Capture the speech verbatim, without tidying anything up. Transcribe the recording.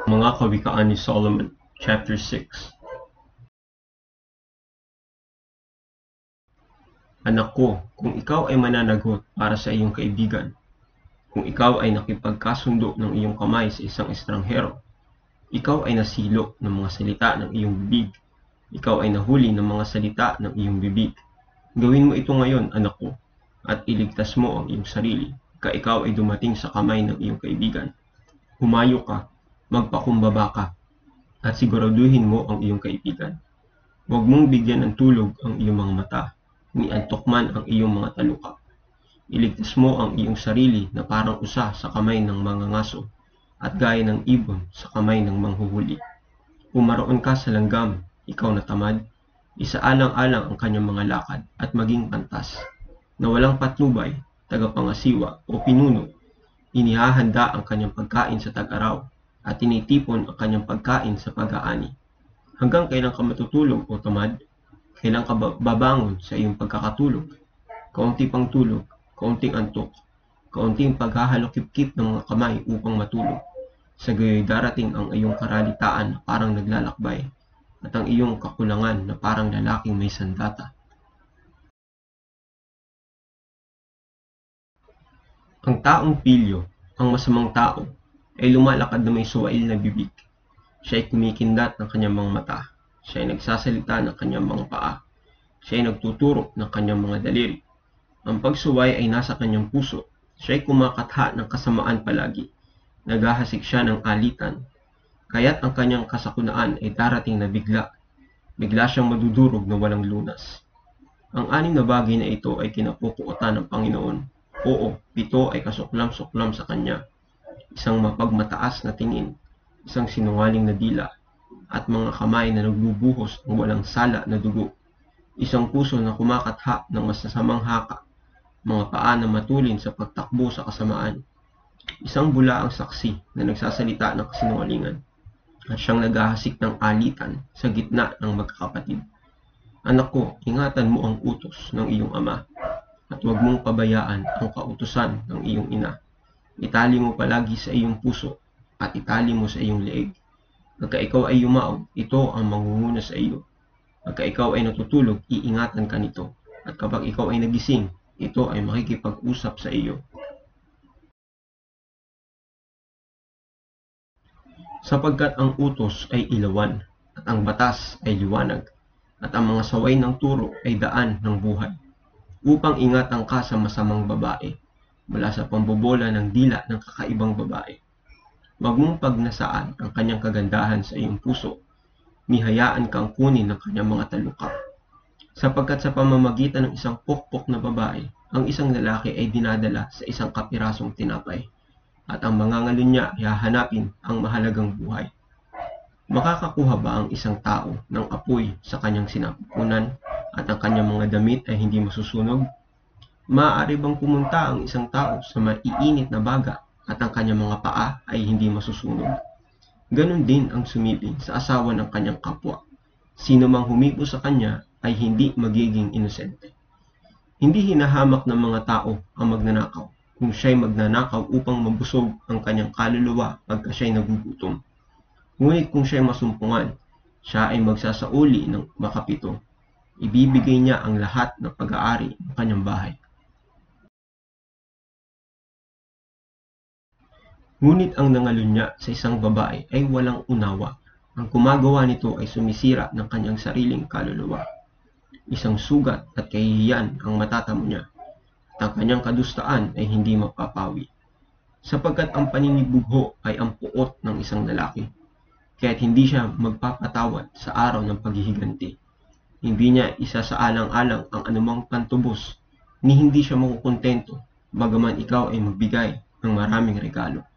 Mga Kawikaan ni Solomon, Chapter six. Anak ko, kung ikaw ay mananagot para sa iyong kaibigan, kung ikaw ay nakipagkasundo ng iyong kamay sa isang estranghero, ikaw ay nasilo ng mga salita ng iyong bibig, ikaw ay nahuli ng mga salita ng iyong bibig. Gawin mo ito ngayon, anak ko, at iligtas mo ang iyong sarili, ka ikaw ay dumating sa kamay ng iyong kaibigan. Humayo ka, magpakumbaba ka, at siguraduhin mo ang iyong kaibigan. Huwag mong bigyan ng tulog ang iyong mga mata, ni antok man ang iyong mga taluka. Iligtas mo ang iyong sarili na parang usa sa kamay ng mga ngaso, at gaya ng ibon sa kamay ng manghuhuli. Pumaroon ka sa langgam, ikaw na tamad, isaalang-alang ang kanyang mga lakad at maging pantas, na walang patnubay, tagapangasiwa o pinuno. Inihahanda ang kanyang pagkain sa tag-araw, at tinitipon ang kanyang pagkain sa pag-aani. Hanggang kailan ka matutulog o tamad? Kailan ka babangon sa iyong pagkakatulog? Kaunti pang tulog, kaunting antok, kaunting paghahalokip-kip ng mga kamay upang matulog. Sa gayoy darating ang iyong karalitaan na parang naglalakbay, at ang iyong kakulangan na parang lalaking may sandata. Ang taong pilyo, ang masamang tao, ay lumalakad na may suwail na bibig. Siya ay kumikindat ng kanyang mga mata. Siya ay nagsasalita ng kanyang mga paa. Siya ay nagtuturo ng kanyang mga daliri. Ang pagsuway ay nasa kanyang puso. Siya ay kumakatha ng kasamaan palagi. Naghahasik siya ng alitan. Kaya't ang kanyang kasakunaan ay darating na bigla. Bigla siyang madudurog na walang lunas. Ang anim na bagay na ito ay kinapupuotan ng Panginoon. Oo, pito ay kasuklam-suklam sa kanya. Isang mapagmataas na tingin, isang sinungaling na dila, at mga kamay na nagbubuhos ng walang sala na dugo. Isang puso na kumakatha ng masasamang haka, mga paa na matulin sa pagtakbo sa kasamaan. Isang bulaang saksi na nagsasalita ng kasinungalingan, at siyang naghahasik ng alitan sa gitna ng magkakapatid. Anak ko, ingatan mo ang utos ng iyong ama, at huwag mong pabayaan ang kautusan ng iyong ina. Itali mo palagi sa iyong puso, at itali mo sa iyong leeg. Pagka ikaw ay yumao, ito ang mangunguna sa iyo. Pagka ikaw ay natutulog, iingatan ka nito. At kapag ikaw ay nagising, ito ay makikipag-usap sa iyo. Sapagkat ang utos ay ilawan, at ang batas ay liwanag, at ang mga saway ng turo ay daan ng buhay. Upang ingatan ka sa masamang babae, mula sa pambobola ng dila ng kakaibang babae. Huwag mong pagnasaan ang kanyang kagandahan sa iyong puso, ni hayaan kang kunin ng kanyang mga taluka. Sapagkat sa pamamagitan ng isang pokpok na babae, ang isang lalaki ay dinadala sa isang kapirasong tinapay, at ang mangangalun niya ay hahanapin ang mahalagang buhay. Makakakuha ba ang isang tao ng apoy sa kanyang sinapupunan, at ang kanyang mga damit ay hindi masusunog? Maaari bang pumunta ang isang tao sa maiinit na baga at ang kanyang mga paa ay hindi masusunog? Ganon din ang sumiping sa asawa ng kanyang kapwa. Sino mang humipo sa kanya ay hindi magiging inosente. Hindi hinahamak ng mga tao ang magnanakaw kung siya'y magnanakaw upang mabusog ang kanyang kaluluwa pagka siya'y nagugutom. Ngunit kung siya'y masumpungan, siya ay magsasauli ng makapito. Ibibigay niya ang lahat ng pag-aari ng kanyang bahay. Ngunit ang nangalunya sa isang babae ay walang unawa. Ang gumagawa nito ay sumisira ng kanyang sariling kaluluwa. Isang sugat at kahihiyan ang matatamo niya, at ang kanyang kadustaan ay hindi mapapawi. Sapagkat ang paninibugho ay ang puot ng isang lalaki, kaya't hindi siya magpapatawad sa araw ng paghihiganti. Hindi niya isa sa alang-alang ang anumang pantubos, ni hindi siya makukontento, bagaman ikaw ay magbigay ng maraming regalo.